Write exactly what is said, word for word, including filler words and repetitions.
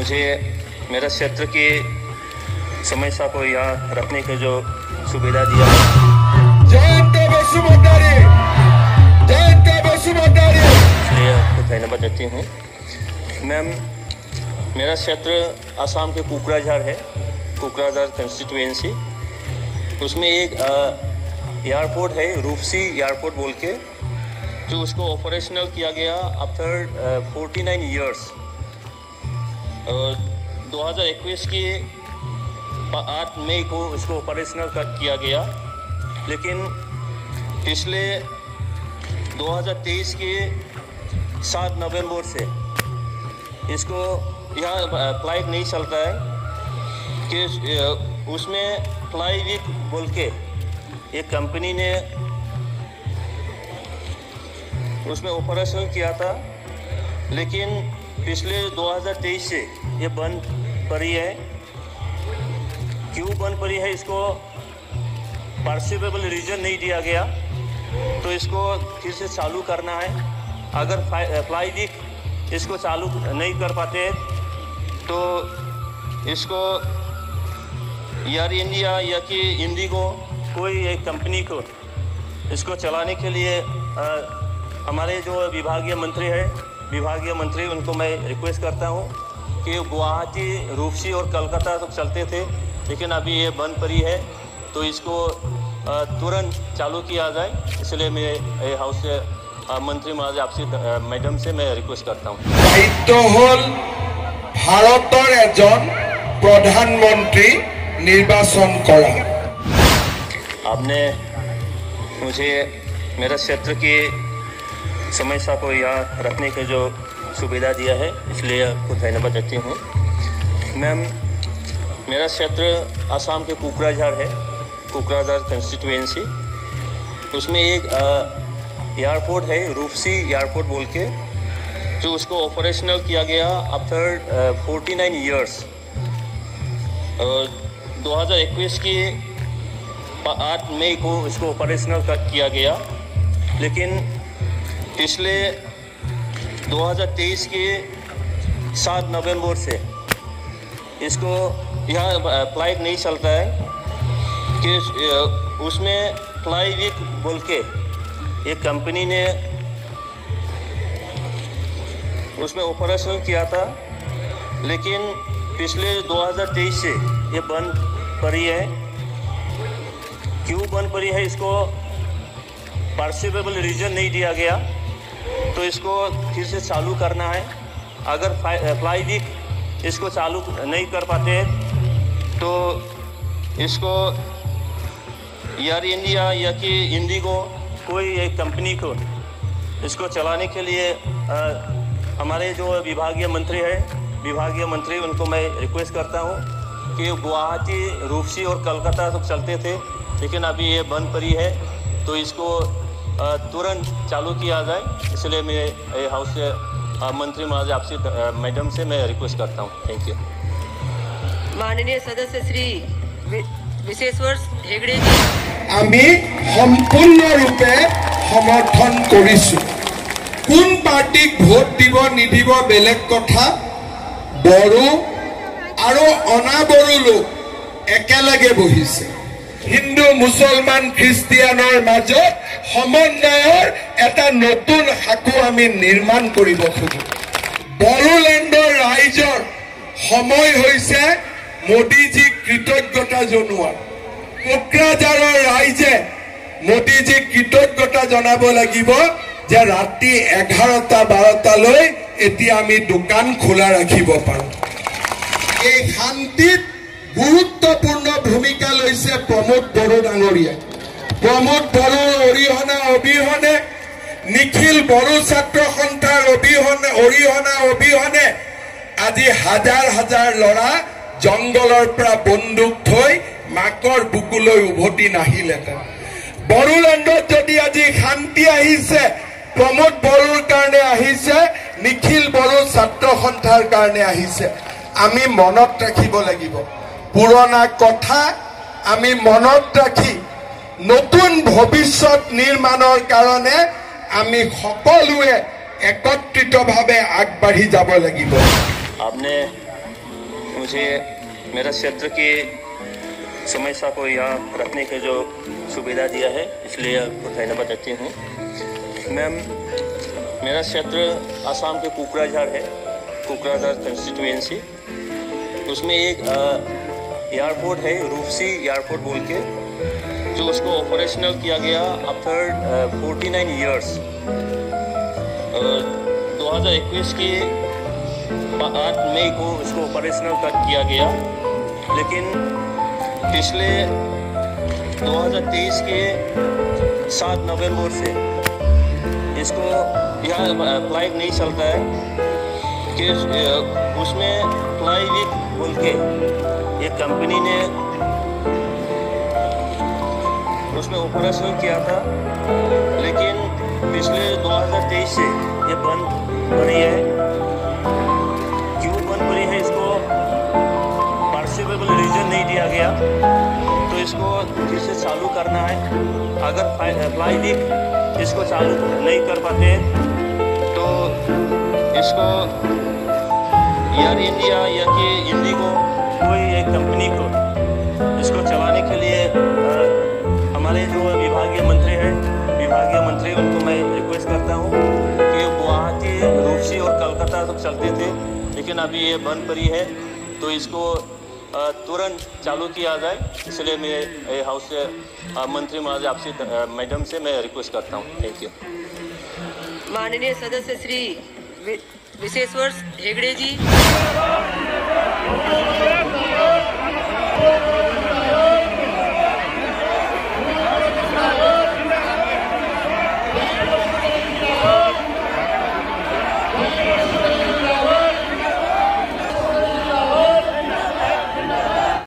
मुझे मेरा क्षेत्र की समस्या को यहाँ रखने की जो सुविधा दिया इसलिए आपको धन्यवाद देती हूँ। मैम, मेरा क्षेत्र आसाम के कोकराझार है, कोकराझार कंस्टिट्यूएंसी। उसमें एक एयरपोर्ट है, रूपसी एयरपोर्ट बोल के, जो उसको ऑपरेशनल किया गया आफ्टर फोर्टी नाइन ईयर्स। दो हज़ार इक्कीस की आठ मई को इसको ऑपरेशनल कर किया गया, लेकिन पिछले दो हज़ार तेईस के सात नवंबर से इसको यहाँ फ्लाइट नहीं चलता है कि उसमें फ्लाई वीक बोल के एक कंपनी ने उसमें ऑपरेशन किया था, लेकिन पिछले दो हज़ार तेईस से ये बंद पड़ी है। क्यों बंद पड़ी है, इसको पर्सिबल रीज़न नहीं दिया गया, तो इसको फिर से चालू करना है। अगर फ्लाई वीक इसको चालू नहीं कर पाते तो इसको एयर इंडिया या कि इंडिगो कोई एक कंपनी को इसको चलाने के लिए आ, हमारे जो विभागीय मंत्री है विभागीय मंत्री उनको मैं रिक्वेस्ट करता हूँ कि गुवाहाटी, रूपसी और कलकत्ता तक चलते थे, लेकिन अभी ये बंद पड़ी है, तो इसको तुरंत चालू किया जाए। इसलिए मैं हाउस से मंत्री महोदय आपसे मैडम से मैं रिक्वेस्ट करता हूँ। दायित्व हल भारतर एजन प्रधानमंत्री निर्वाचन करा। आपने मुझे मेरा क्षेत्र की समस्या को यहाँ रखने की जो सुविधा दिया है, इसलिए आपको धन्यवाद देती हूँ। मैम, मेरा क्षेत्र आसाम के कोकराझार है, कोकराझार कंस्टिट्यूएंसी। उसमें एक एयरपोर्ट है, रूपसी एयरपोर्ट बोल के, जो उसको ऑपरेशनल किया गया आफ्टर फोर्टी नाइन ईयर्स। दो हज़ार इक्कीस की आठ मई को इसको ऑपरेशनल किया गया, लेकिन पिछले दो हज़ार तेईस के सात नवंबर से इसको यहाँ फ्लाइट नहीं चलता है कि उसमें फ्लाई वीक बोल के एक कंपनी ने उसमें ऑपरेशन किया था, लेकिन पिछले दो हज़ार तेईस से ये बंद पड़ी है। क्यों बंद पड़ी है, इसको पर्सिबल रीज़न नहीं दिया गया, तो इसको फिर से चालू करना है। अगर फ्लाई वीक इसको चालू नहीं कर पाते तो इसको एयर इंडिया या कि इंडिगो कोई एक कंपनी को इसको चलाने के लिए आ, हमारे जो विभागीय मंत्री है विभागीय मंत्री उनको मैं रिक्वेस्ट करता हूँ कि गुवाहाटी, रूपसी और कलकत्ता तक चलते थे, लेकिन अभी ये बंद पड़ी है, तो इसको तुरंत चालू किया जाए। इसलिए मैं हाउस से मंत्री महोदय आपसे मैडम से मैं रिक्वेस्ट करता हूँ। Thank you. माननीय सदस्य श्री विशेश्वर हेगड़े जी, आमी सम्पूर्ण रूपे समर्थन करिछु। कोन पार्टीक भोट दिब निदिब बेलेग कथा, बड़ो आरो अनाबरो लोक एकेलगे बहिছে। हिंदू, मुसलमान, ख्रिस्टियानर মাজত समन्वयर এটা নতুন হাকু আমি নির্মাণ কৰিব খুজো। বড়োলেণ্ডৰ ৰাইজৰ সময় হৈছে মোদীজীক কৃতজ্ঞতা জনোৱা। কোকৰাঝাৰৰ ৰাইজে মোদীজীক কৃতজ্ঞতা জনাব লাগিব যে ৰাতি এঘাৰটা বাৰটালৈ এতিয়া আমি দোকান খোলা ৰাখিব পাৰো। এই শান্তিত গুৰুত্বপূৰ্ণ ভূমিকা লৈছে প্ৰমোদ বড়ো ডাঙৰীয়া। प्रमोद बड़ो अरिहना अबिहने, निखिल बड़ो छात्र सन्थार अबिहने अरिहना अबिहने आज हजार हजार लड़ा जंगलर পৰা बंदूक थई माकर बुकुলৈ उभति नाहिलेतेन। बड़ोलेण्डत जदि आज शांति आहिছে, प्रमोद बड़ोर कारणे आहिছে, निखिल बड़ो छात्र सन्थार कारणे आहिছে। आमी मनत राखिब লাগিব। पुराना कथा आमी मनत राखि नतुन भविष्य निर्माणर कारणे आमी सकलोए एकत्रित भावे आगबाढ़ी जाब লাগিব। आपने मुझे मेरा क्षेत्र की समस्या को यहाँ रखने की जो सुविधा दिया है, इसलिए आपको धन्यवाद देती हूँ। मैम, मेरा क्षेत्र आसाम के कोकराझार है, कोकराझार कंस्टिट्यूएंसी। उसमें एक एयरपोर्ट है, रूपसी एयरपोर्ट बोल के, जो उसको ऑपरेशनल किया गया आफ्टर फोर्टी नाइन ईयर्स। दो हज़ार इक्कीस की आठ मई को इसको ऑपरेशनल कर किया गया, लेकिन पिछले दो हज़ार तेईस के सात नवंबर से इसको यहाँ फ्लाइट नहीं चलता है कि उसमें फ्लाईविक बोल के एक कंपनी ने उसमें ऑपरेशन किया था, लेकिन पिछले दो हज़ार तेईस से ये बंद पड़ी है। क्यों बंद पड़ी है, इसको पार्सिबल रीजन नहीं दिया गया, तो इसको फिर से चालू करना है। अगर फ्लाईविक इसको चालू नहीं कर पाते तो इसको एयर इंडिया या कि इंडिगो कोई एक कंपनी को इसको चलाने के लिए आ, हमारे जो विभागीय मंत्री हैं विभागीय मंत्री उनको मैं रिक्वेस्ट करता हूँ कि गुवाहाटी, रूपसी और कलकत्ता तक चलते थे, लेकिन अभी ये बंद पड़ी है, तो इसको तुरंत चालू किया जाए। इसलिए मैं हाउस से मंत्री महोदय आपसे मैडम से मैं रिक्वेस्ट करता हूँ। Thank you. माननीय सदस्य श्री विशेश्वर हेगड़े जी।